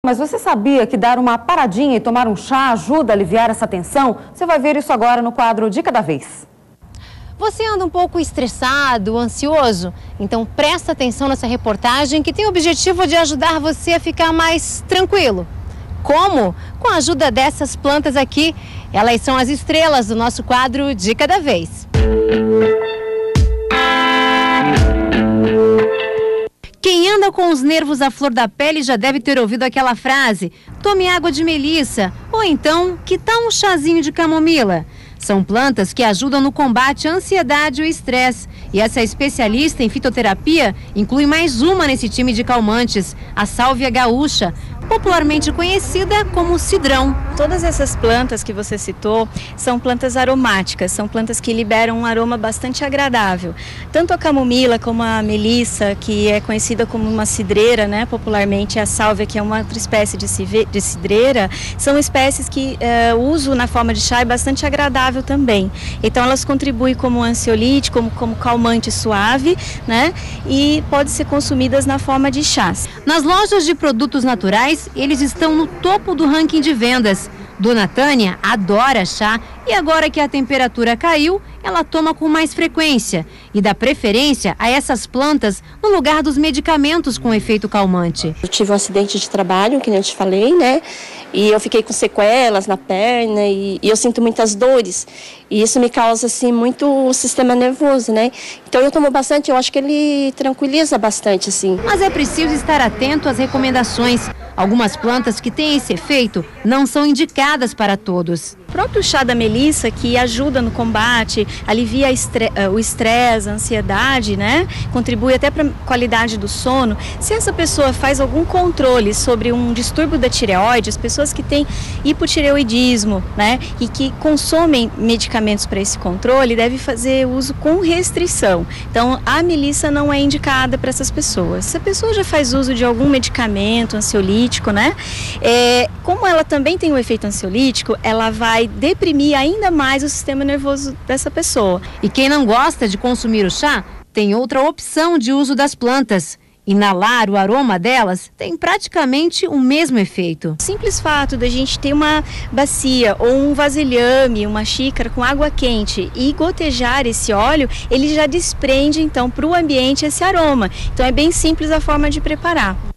Mas você sabia que dar uma paradinha e tomar um chá ajuda a aliviar essa tensão? Você vai ver isso agora no quadro Dica da Vez. Você anda um pouco estressado, ansioso? Então presta atenção nessa reportagem que tem o objetivo de ajudar você a ficar mais tranquilo. Como? Com a ajuda dessas plantas aqui. Elas são as estrelas do nosso quadro Dica da Vez. Quem anda com os nervos à flor da pele já deve ter ouvido aquela frase: tome água de melissa, ou então, que tal um chazinho de camomila? São plantas que ajudam no combate à ansiedade e ao estresse. E essa especialista em fitoterapia inclui mais uma nesse time de calmantes, a sálvia gaúcha, popularmente conhecida como cidrão. Todas essas plantas que você citou são plantas aromáticas, são plantas que liberam um aroma bastante agradável. Tanto a camomila como a melissa, que é conhecida como uma cidreira, né? Popularmente a sálvia, que é uma outra espécie de cidreira, são espécies que o uso na forma de chá é bastante agradável também. Então elas contribuem como ansiolítico, como calmante suave, né? E podem ser consumidas na forma de chás. Nas lojas de produtos naturais, eles estão no topo do ranking de vendas. Dona Tânia adora chá e agora que a temperatura caiu, ela toma com mais frequência e dá preferência a essas plantas no lugar dos medicamentos com efeito calmante. Eu tive um acidente de trabalho, que nem eu te falei, né? E eu fiquei com sequelas na perna e eu sinto muitas dores. E isso me causa, assim, muito o sistema nervoso, né? Então eu tomo bastante, eu acho que ele tranquiliza bastante, assim. Mas é preciso estar atento às recomendações. Algumas plantas que têm esse efeito não são indicadas para todos. O próprio chá da melissa, que ajuda no combate, alivia o estresse, a ansiedade, né? Contribui até para a qualidade do sono. Se essa pessoa faz algum controle sobre um distúrbio da tireoide, as pessoas que têm hipotireoidismo, né? E que consomem medicamentos para esse controle, devem fazer uso com restrição. Então, a melissa não é indicada para essas pessoas. Se a pessoa já faz uso de algum medicamento ansiolítico, né? Como ela também tem um efeito ansiolítico, ela vai deprimir ainda mais o sistema nervoso dessa pessoa. E quem não gosta de consumir o chá, tem outra opção de uso das plantas. Inalar o aroma delas tem praticamente o mesmo efeito. O simples fato da gente ter uma bacia ou um vasilhame, uma xícara com água quente e gotejar esse óleo, ele já desprende então para o ambiente esse aroma. Então é bem simples a forma de preparar.